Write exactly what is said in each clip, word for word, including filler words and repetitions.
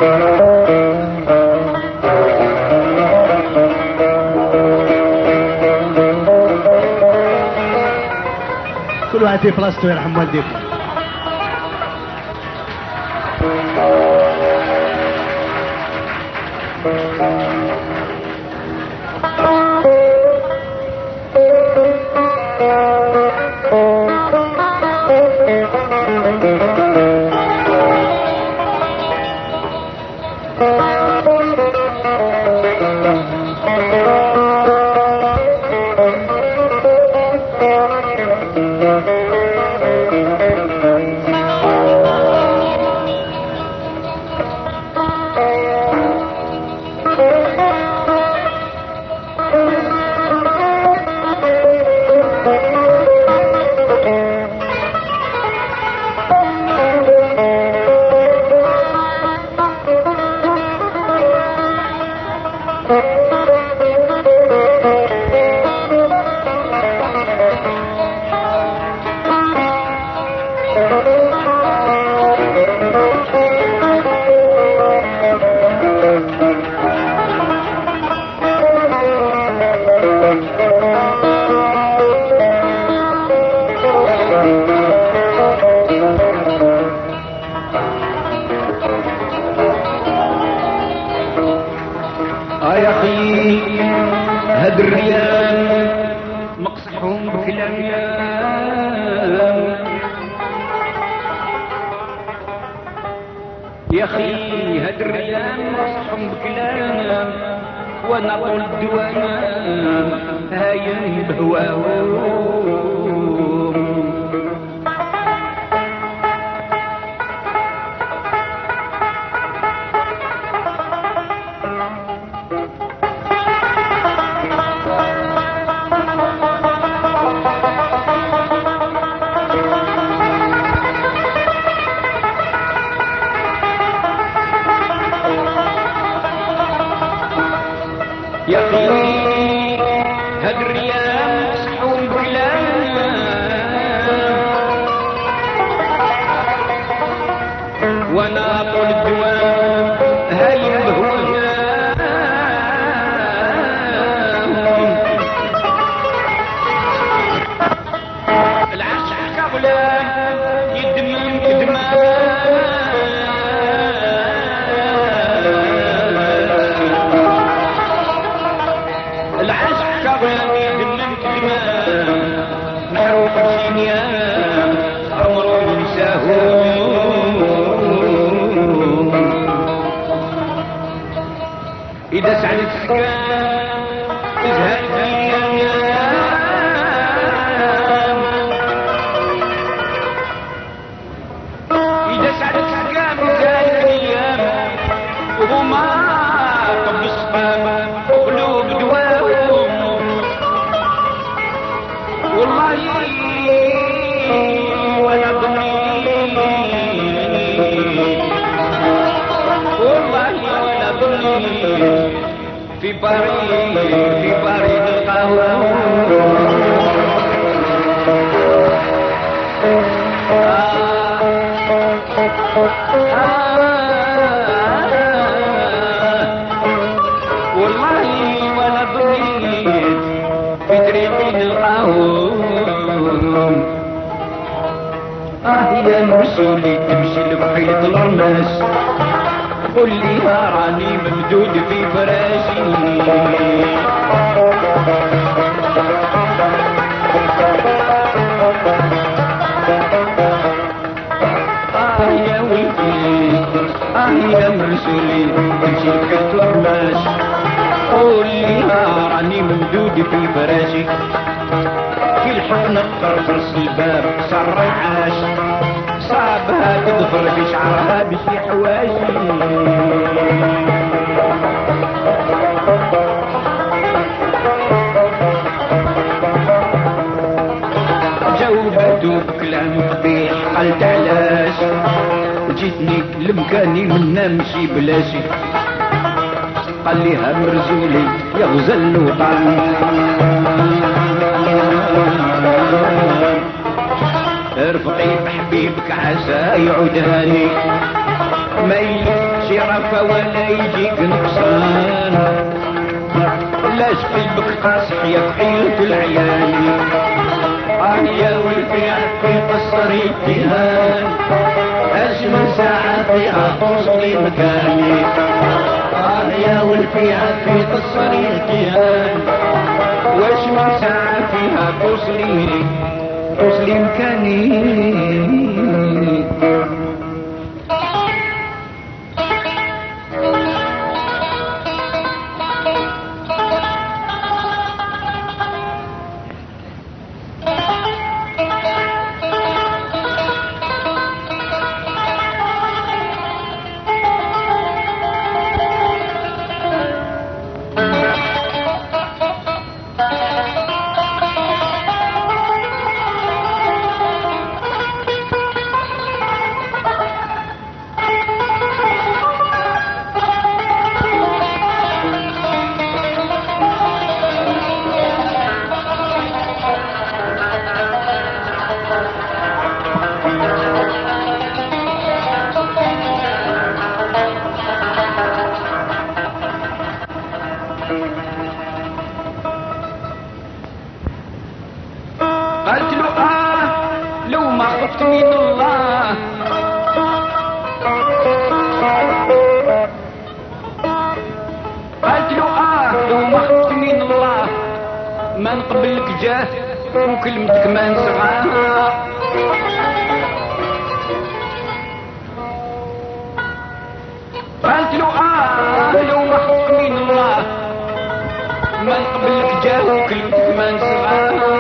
كل واحد في بلاصتو يرحم والديكم. هاد الريال مقصحهم بكلام يا اخي، هاد الريال مقصحهم بكلام وانا طول الدوام هاين بهواهم. يا اخي هاد الريال صحون بكلام وانا طول الدوام هايم بهواهم. العشق كغلام يدمم كدمان نحروف الشنيان عمرو ينساهم. إذا سعدت السكان تزهد في الأيام، إذا سعدت السكان تزهد في الأيام وهما طب الصباب وقلوب دواهم. والله ولا ضنين، والله ولا ضنين في بريد في بريد القهوة. والله ولا ضنين في طريق القهوة. آه يا مرسولي تمشي لبحيط الرماس قول لي راني ممدود في فراشي. آه يا ولدي آه يا مرسولي تمشي لبحيط الرماس قول لي راني ممدود في فراشي. في الحضن قرص الباب صار عاش صابها تظفر في شعرها بشي حواشي. جاوبته بكلام قبيح قالت علاش جيتني لمكاني منا مشي بلاشي. قال ليها مرزولي يا غزل الوطن ارفقي بحبيبك عسى يعود هاني ما يلفش شي رفا ولا يجيك نقصان لاش قلبك قاصح يا كحيلة العيالي آه يا ولدي في قصري اتهان اش من ساعة فيها توصلي مكاني آه يا ولدي في قصري اتهان واش من ساعة فيها توصلي توصلي مكاني قالت له آه لو ما خفت من الله قالت له آه لو ما خفت من الله ما نقبلك جاه وكلمتك ما نسعاها قالت له آه لو ما خفت من الله ما نقبلك جاه وكلمتك ما نسعاها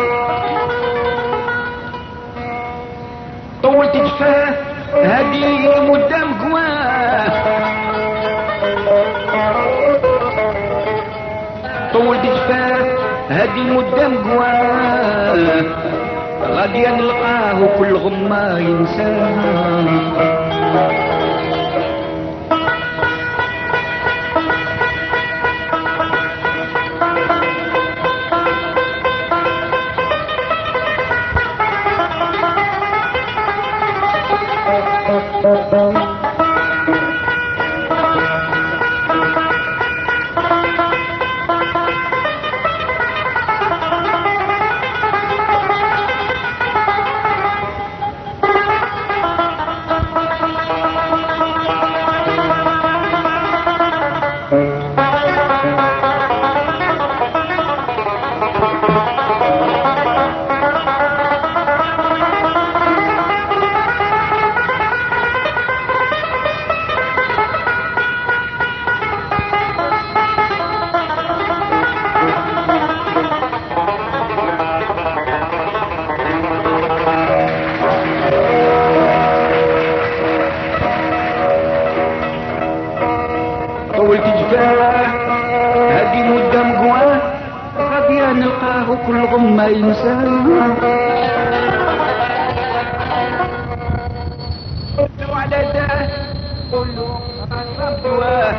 طولت جفاه هادي مدة مقواه طولت جفاه هادي مدة مقواه غادي نلقاه كل غمة ينساه طولت جفاه هادي مدة مقواه غادي نلقاه كل غمة ينساه قلتلو على داه قولو أصاب دواه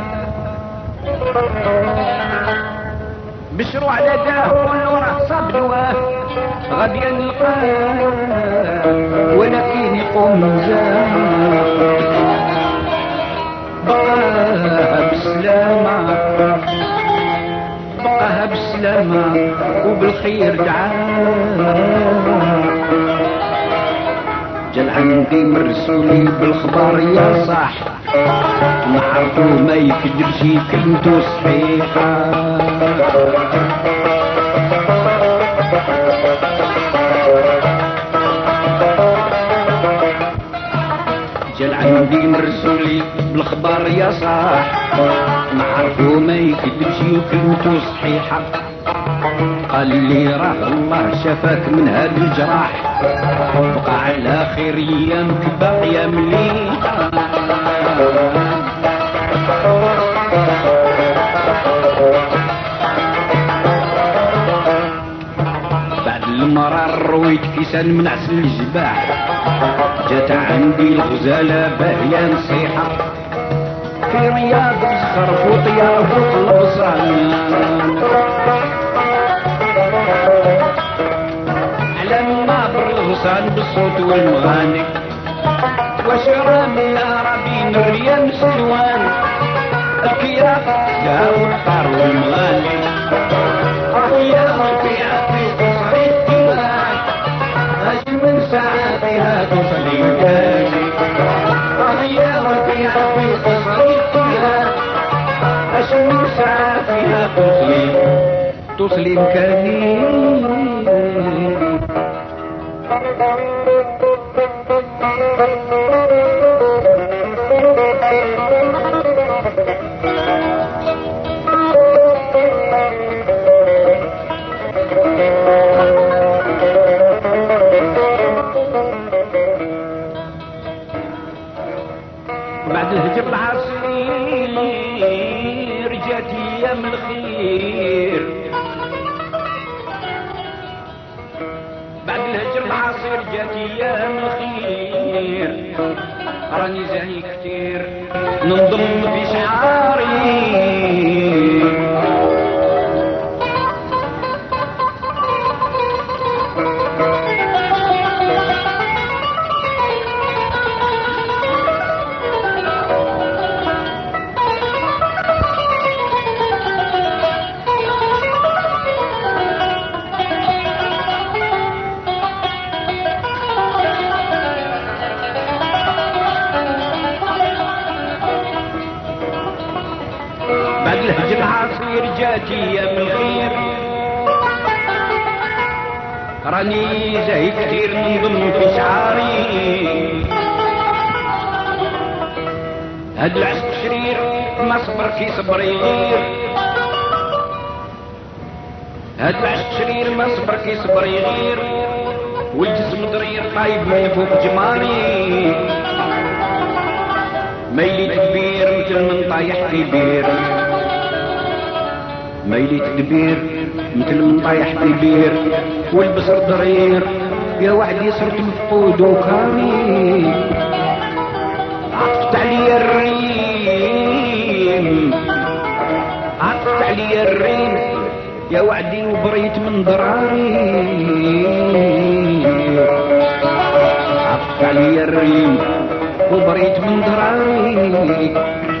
بشرو على داه قولو راه صاب دواه غادي نلقاه ولكن يقوم مزاه بقاها بالسلامة بقاها بالسلامة وبالخير دعاه جل عندي مرسولي بالخبر يا صاح نعرفو ما يكذبش كلمتو صحيحة جل عندي مرسولي بالخبر يا صاح نعرفو ما يكذبش وكلمتو صحيحة قال لي راه الله شفاك من هاد الجراح بقى على خير ايامك باقية مليحة بعد المرار رويت كيسان من عسل الجباح جات عندي الغزالة باهية نصيحة في رياض بزخرف وطيار وطلب صعلان على منابر الغصان بالصوت والمغاني واش رامي يا ربي من الريان سلوان الكياف جاو الطار والمغالي يا ربيع في قصري الديوان اش من ساعة فيها توصلي مكاني يا ربيع في قصري الديوان اش من ساعة فيها توصلي توصلي مكاني بعد الهجر العصير جات ايام الخير بعد الهجر العصير جات ايام الخير راني زاهي كتير ننضم في شعاري بعد الهجر العصير جات ايام الخير راني زاهي كتير ننضم في شعاري هاد العشق شرير ما صبر كي صبر يغير هاد العشق شرير ما صبر كي صبر يغير والجسم ضرير طايب من فوق جماري ميلي تكبير مثل من طايح في بير ميلي تكبير مثل من طايح في بير والبصر ضرير يا وحدي صرت مفقود وكاري عطفت علي الريم عطفت علي الريم يا وعدي وبريت من ضراري عطفت علي الريم وبريت من ضراري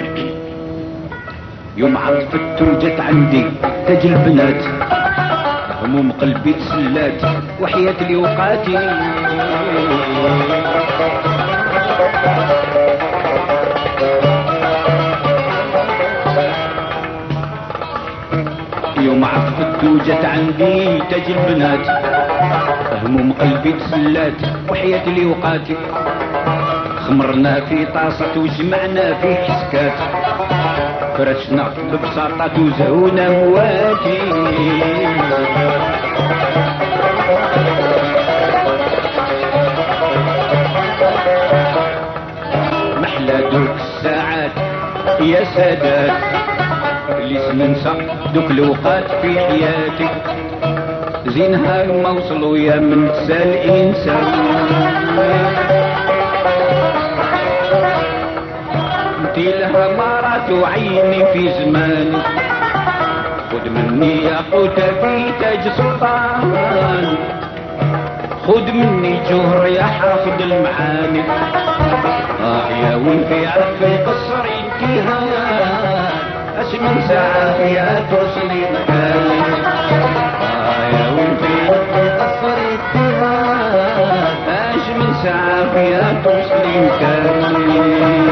يوم عطفت وجت عندي تاج البنات هموم قلبي تسلات وحياة لي وقاتي يوم عطفت وجت عندي تاج البنات هموم قلبي تسلات وحياة لي وقاتي خمرنا في طاسة وجمعنا في حسكات فرشنا ببساطة وزهونا مواتي محلى دوك الساعات يا سادات اللي سننسى دوك الوقات في حياتي زينها ما وصلوا يا من تسال الانسان انتي لها مرات وعيني في زماني خد مني يا قوتة في تاج سلطان خد مني جوهر يا حافظ المعاني اه يا وين عرفي قصر انتهاء اش من ساعة فيها توصلي مكاني اه يا وين قصر انتهاء اش من ساعة فيها توصلي مكاني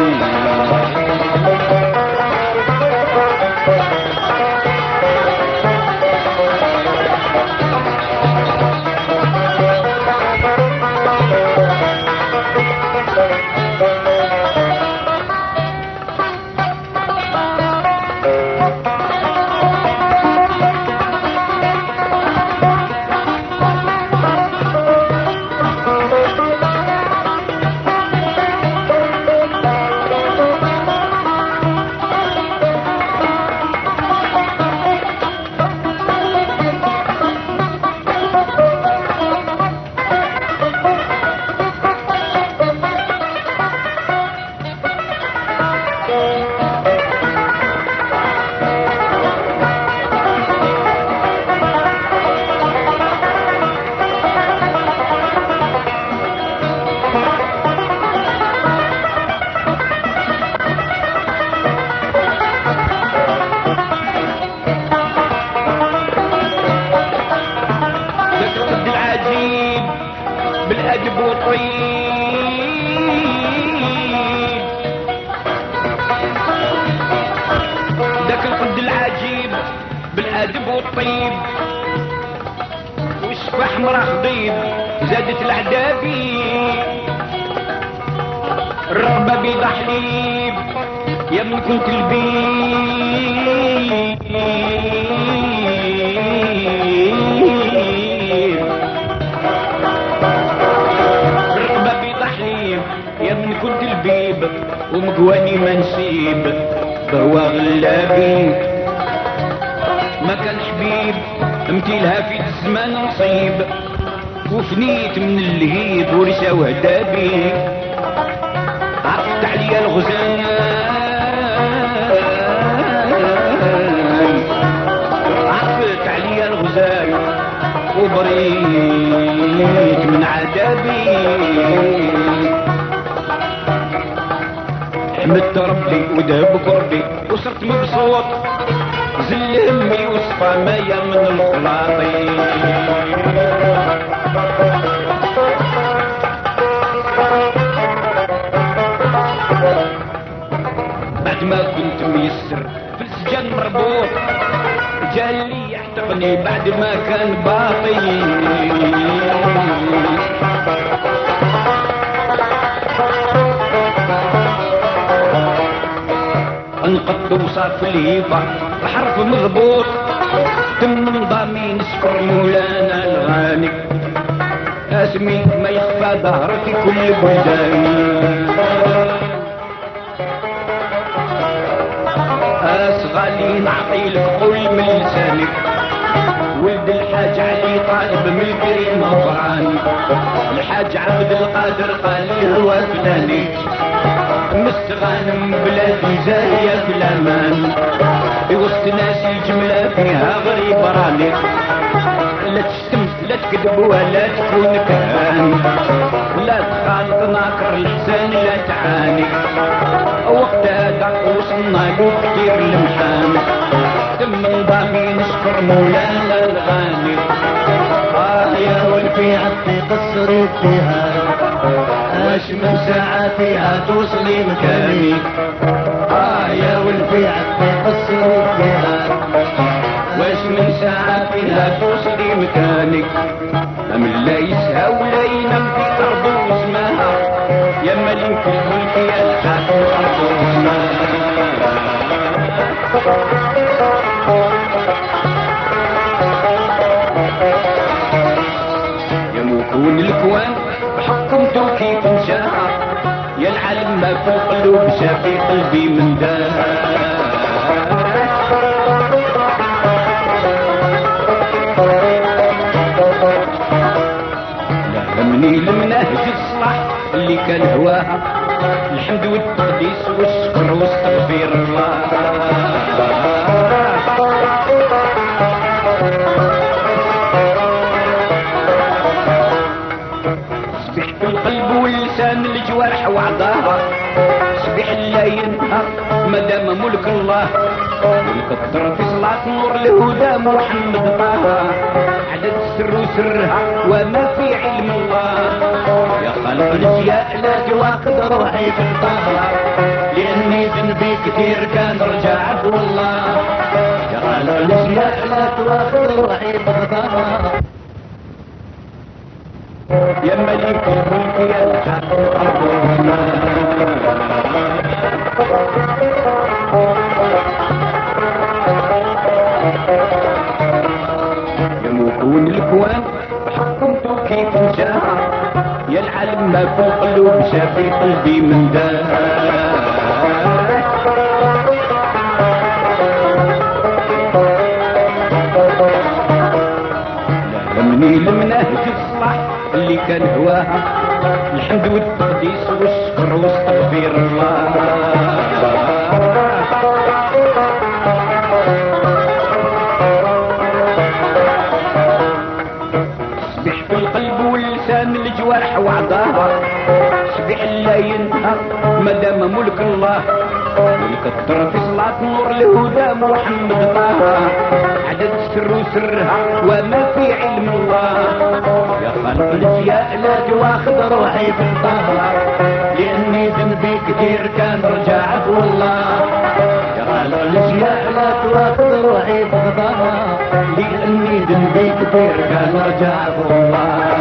الادب والطيب والشبح مرا خضيب زادت العدابي الرغبة بيض حليب يا من كنت البيب الرغبة بيض حليب يا من كنت البيب ومقواني ما نسيب بهو غلابي ما كان حبيب امتيلها في الزمان نصيب وفنيت من اللهيب ورسا وهدابي عرفت عليا الغزال عرفت عليا الغزال وبريت من عذابي حمدت ربي ودهب قربي وصرت مبسوط زل همي وصفى مايا من الخلاطي بعد ما كنت ميسر في السجن مربوط جالي يحتقني بعد ما كان باطي انقض وصاف الهيبة بحرف مضبوط تم نظامي نشكر مولانا الغالي اسمي ما يخفى ظهر في كل بلداني اسغالي نعطي لك قول من لسانك ولد الحاج علي طالب من الكريم غفراني الحاج عبد القادر قال لي هو فلاني مستغانم بلادي زاهية في الامان وسط ناس الجملة فيها غريب راني لا تشتم لا تكذب ولا تكون كهان لا تخالط ناكر الحسان لا تعاني وقت هذا وصلنا له كتير المحان تم نظامي نشكر مولانا الغالي آه يا ولفي عطي قصري فيها اش من ساعة فيها توصلي مكاني آه يا ولفي عطي قصري فيها واش من ساعة فيها توصلي مكانك أم لا يسهى ولا ينام في أرض وسماها يا ملك الملك يا الحاكم أرض وسماها يا مكون الكوان بحكمته كيف مشاها يا العالم ما في القلوب شافي قلبي من دار لهمني المناهج الصلاح اللي كان هواها الحمد والتقديس والشكر واستغفر الله صبح في القلب واللسان الجوارح وعضاها صبح لا ينهار مدام ملك الله والكثر في صلاة نور الهدى محمد طه عدد السر وسرها وما في علم الله يا خالق الاشياء لا تواخذ روحي في الطهر لاني ذنبي كثير كان رجع عفو الله يا خالق الاشياء لا تواخذ روحي في الطهر يا ملك الملك يا الحق يا مكون الكوان حكمته كيف جاها يا العالم ما في القلوب شافي قلبي من دار لهمني المناهج الصلاح اللي كان هواها الحمد والتقديس والشكر واستغفر الله صبح في القلب واللسان الجوارح وعضاها صبح لا ينهار مدام ملك الله والكثر في صلاة نور الهدى محمد طه عدد السر وسرها وما في علم الله يا خالق الاشياء لا تواخذ روحي في الطهر لاني ذنبي كثير كان رجع عفو الله يا خالق الاشياء لا تواخذ واخذ روحي بغضاها لاني ذنبي كثير كان ارجع بالله.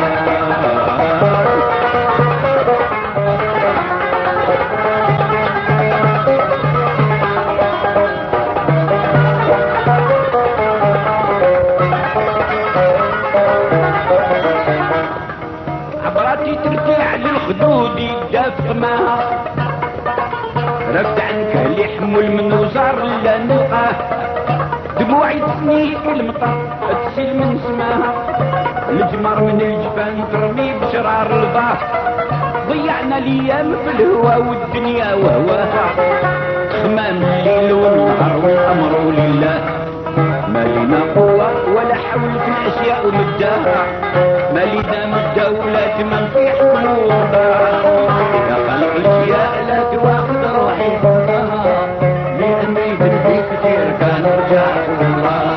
عبراتي ترجع للخدود يدافق معها رفت عنك اللي حمل من وزار لا نلقاه دموعي تسني المطر تسيل من سماها الجمر من الجفان ترمي بشرار البار ضيعنا الايام في الهوى والدنيا وهواها خمام الليل والنهار والامر لله ما لنا قوة ولا حول في الاشياء مداها ما لنا مدة ولا تمن في حموضها يا خلق الاشياء لا تواخذ روحي بغضاها لاني ذنبي كثير كان ارجع بالله.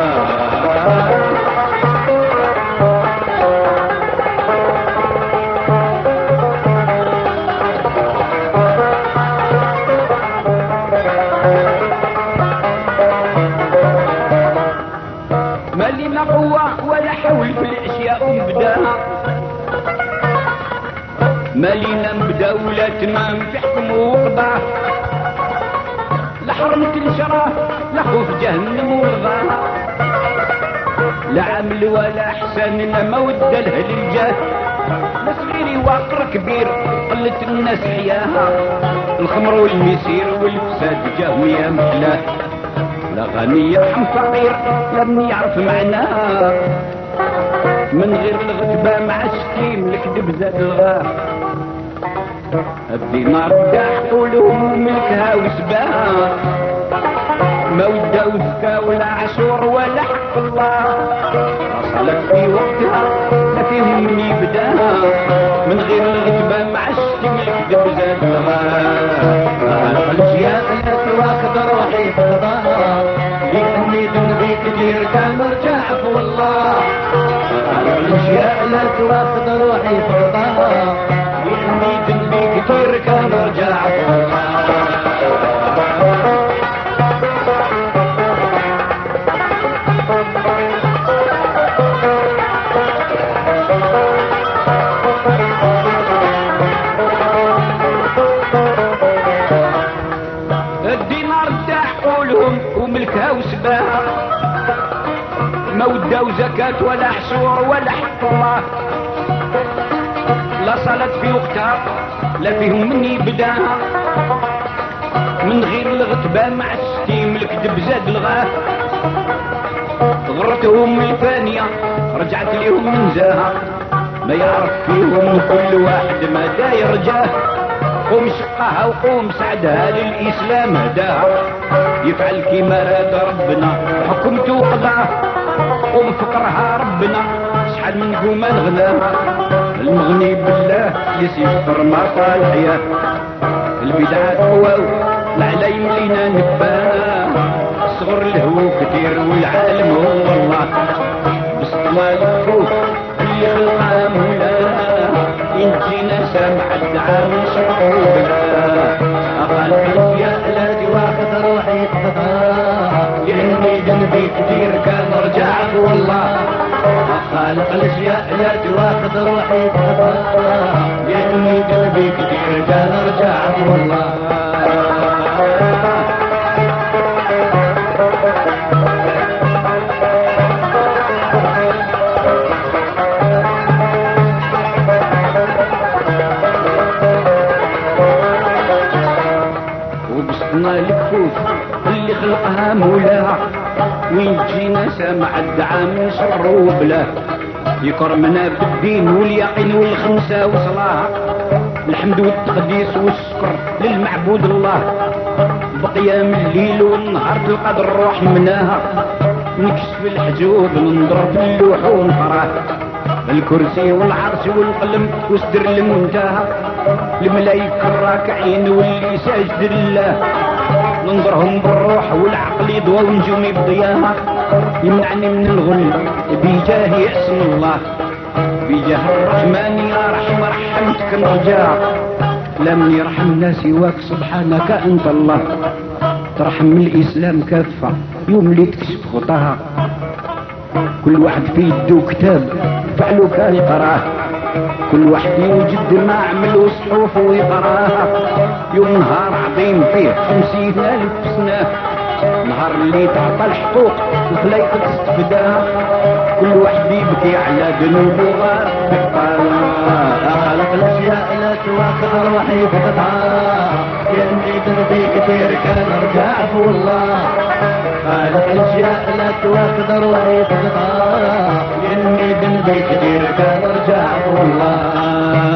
ما لنا قوة ولا حول في الاشياء مبداها ما لنا مبدا ولا تمام في حكم وقضاه لا حرمة الشراه لا خوف جهنم ورضاها لا عمل ولا احسان لا مودة له للجاه لا صغيري واقر كبير قلة الناس حياها الخمر والميسير والفساد جاهم يا محلاه لا غني يرحم فقير لا من يعرف معناها من غير الغتبة مع الشتيم الكذب زاد الغاه الدينار داح قولهم ملكها وسباها ما ودا وزكا ولا عاشور ولا حق الله وصلت في وقتها لا فيهم من يبداها من غير الغتبة مع الشتيم الكذب زاد الغاه. الاشياء لا تواخذ روحي بغضاها لاني ذنبي كثير كان ارجع والله. الاشياء لا تواخذ روحي بغضاها لاني ذنبي كثير كان ارجع والله. الدينار داح قولهم وملكها وسباها ما ودا وزكاة ولا حشور ولا حق الله لا صلاة في وقتها لا فيهم من يبداها من غير الغتبة مع الشتيم الكذب زاد الغاه غرتهم الفانية رجعت ليهم من زاها ما يعرف فيهم كل واحد ما داير جاه قوم شقها وقوم سعدها للإسلام هداها يفعل كيما راد ربنا حكمته وقضاه قوم فقرها ربنا شحال من قوما غناها المغني بالله يسيطر ما طال حياه البدعات قواو العلا يملينا نباه صغر الهو كتير والعالم هو الله بسطنا الفوق اللي خلقها مولاه ينجينا سامع الدعاء من شرقوبنا أقل الاشياء لا تواخذ روحي بغضاها لاني ذنبي كثير كان ارجع والله. خالق الاشياء لا تواخذ روحي بغضاها لاني ذنبي كثير كان ارجع والله. وبسطنا الكفوف اللي خلقها مولاها وين تجينا سامع الدعاء من شر وبلاه يكرمنا بالدين واليقين والخمسة وصلاها الحمد والتقديس والشكر للمعبود الله بقيام الليل والنهار تلقى الروح مناها نكشف الحجوب ننظر في اللوح ونقراه الكرسي والعرش والقلم وصدر المنتهى الملايكة الراكعين واللي ساجد لله ننظرهم بالروح والعقل يضوى ونجومي بضياها يمنعني من الغل بجاه اسم الله بجاه الرحمن يا رحم رحمتك نرجع لم يرحمنا سواك سبحانك انت الله ترحم الاسلام كافة يوم اللي تكشف خطاها كل واحد في يده كتاب فعله كان يقراه، كل واحد يوجد ما عمل صحوف ويقراها. يوم نهار عظيم فيه خمسين ألف سنة، نهار اللي تعطى الحقوق الخلايق تستفداها، كل واحد يبكي على ذنوبه غار خلق الاشياء لا تواخذ روحي فتتعا، يني ذنبي كثير كان ارجع والله. خالق الاشياء لا تواخذ روحي فتتعا، يني ذنبي كثير كان ارجع والله.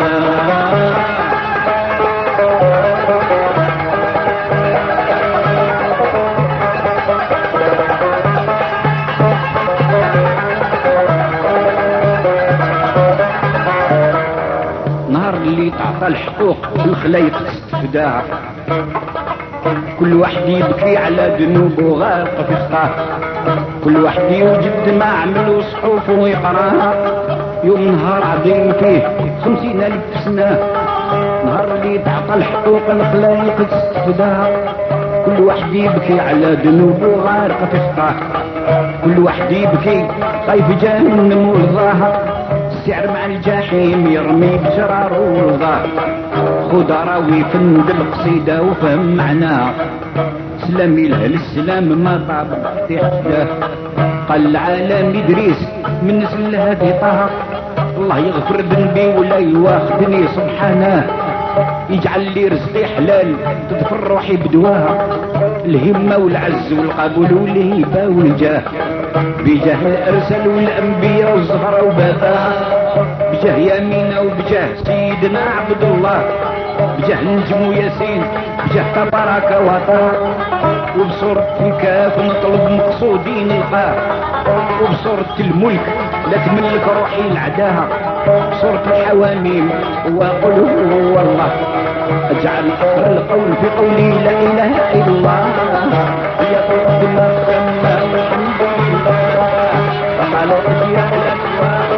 اللي تعطى الحقوق الخلايق تستفداها، كل واحد يبكي على ذنوبه غارق في خطاه، كل واحد يوجد ما عمل صحوفه ويقراها. يوم نهار عظيم فيه خمسين ألف سنة، نهار اللي تعطى الحقوق الخلايق تستفداها، كل واحد يبكي على ذنوبه غارق في خطاه، كل واحد يبكي خايف جهنم ورضاها. السعر مع الجحيم يرمي بجرار ورضاه، خد راوي فند القصيدة وفهم معناها. سلامي له للسلام ما طاب تحته، قال العالم إدريس من نسل هذه طه. الله يغفر ذنبي ولا يواخذني سبحانه، يجعل لي رزقي حلال تدفر روحي بدواها. الهمة والعز والقبول والهيبة والجاه، بجاه الأرسل والأنبياء والزهر وباباها، بجاه يمينة وبجاه سيدنا عبد الله، بجاه نجم ياسين بجاه تبارك وطه. وبصورة الكاف نطلب مقصودين نلقاه، وبصورة الملك لا تملك روحي لعداها، بصورة الحواميم وقل هو الله. اجعل اخر القول في قولي لا اله الا الله، يا طيب ما سمى والحمد لله. فقال يا الاكوان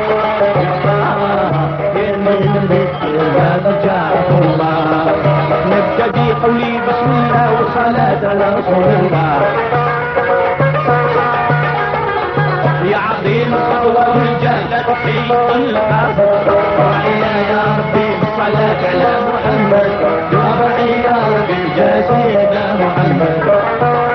الله، نبتدي قولي بسم الله وصلاة على رسول الله. يا عظيم الخطوة والجهل تحيط القلب، وعيا يا ربي بالصلاة على محمد، وعيا يا ربي بجسيدنا محمد.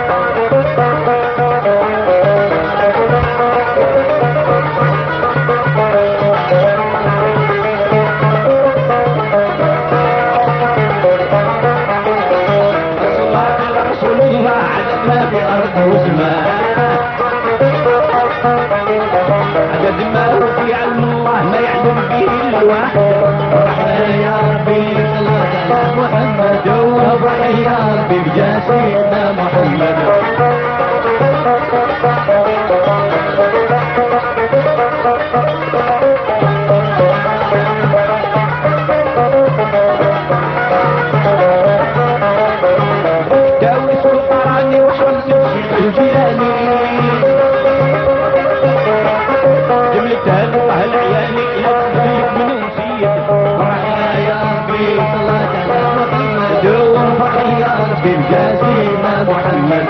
عدد ما هو في علم الله ما يعلم به الواحد. الرحمن يا ربي صلاة على محمد، والرحمن يا ربي بجسيدنا محمد. داوي سلطاني وحرز الشيخ الجيلاني، جملتها الله العياني لا تخليك من نسيت. فرحنا يا ربي صلاة على محمد، وفرحنا يا ربي بجسيدنا محمد.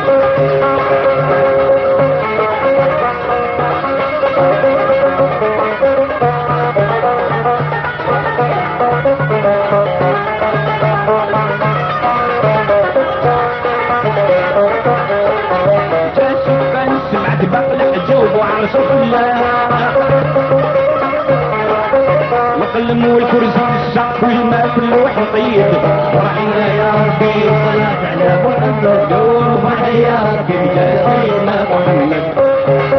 سمعت بقلع جوب وعلى صوت الله، والقلم والكرسي السقف والماء كل واحد طيب. فرحنا يا ربي صلاة على محمد، وفرحنا يا ربي بجسيدنا محمد.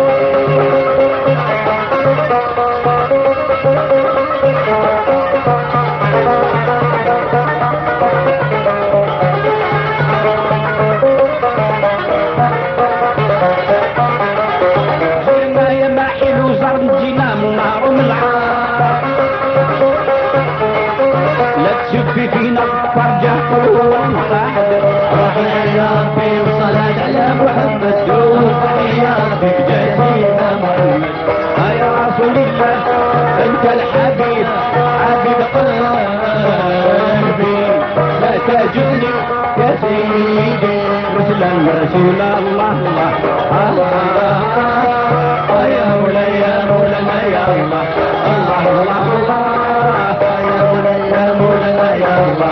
في فينا فرجع قلوب المحاحد. فرحنا يا ربي والصلاة على محمد، وفرحنا يا ربي بجسيدنا محمد. يا رسول الله انت الحبيب حبيب قلبي، لا تجدني يا سيدي رسلا رسول الله الله. يا مولاي يا مولانا يا الله الله الله الله يا مولاي يا مولانا يا الله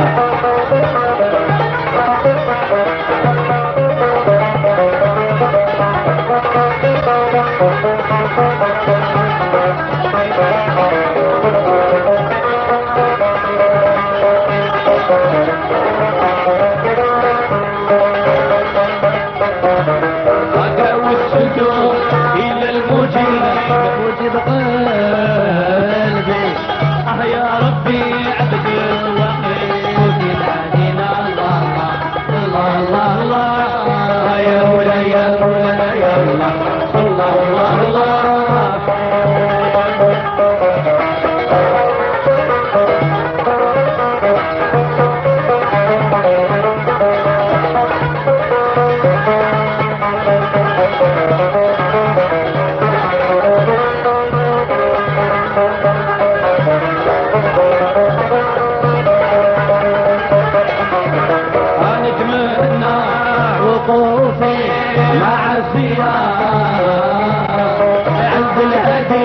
إلى المجيب مجيب قلبي آه يا ربي عبد الوقيت علينا الله الله الله الله يا مولاي يا مولانا يا الله الله الله وقوفي مع الزيارة عند الهدي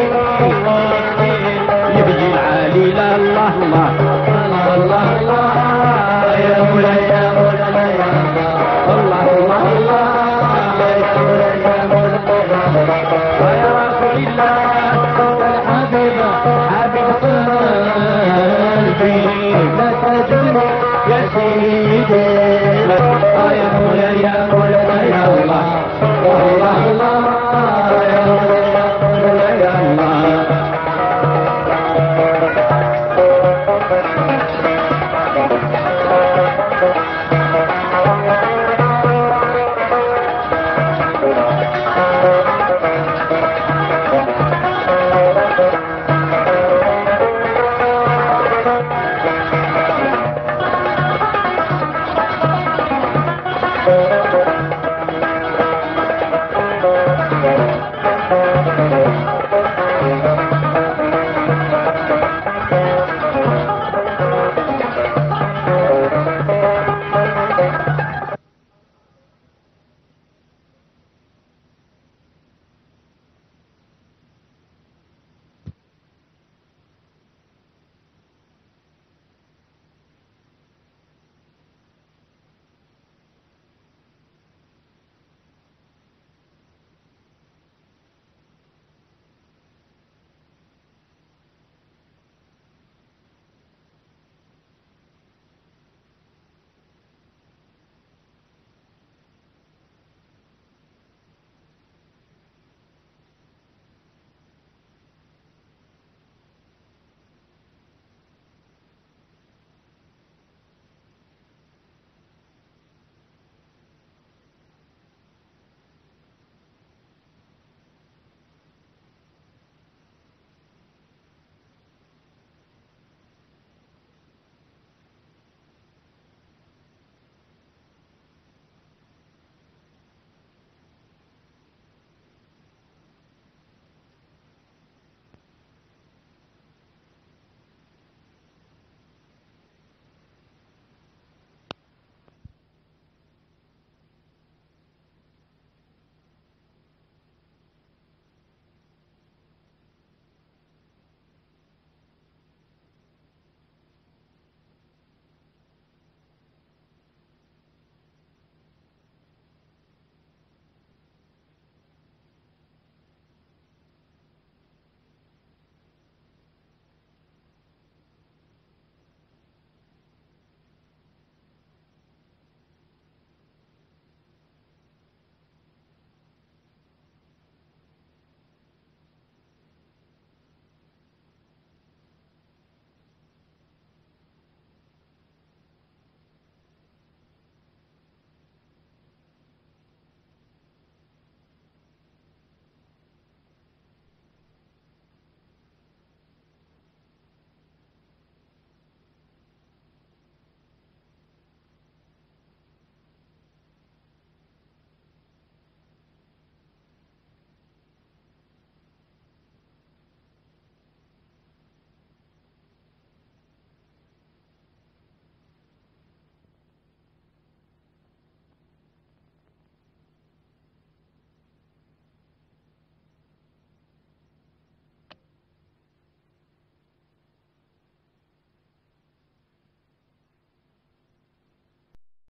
يبجي العالي لا الله الله الله الله يا مولاي يا مولانا يا الله الله الله يا مولاي يا مولانا يا رسول الله الحبيب حبيب قلبي لا تجني يا سيدي يا مولاي يا مولاي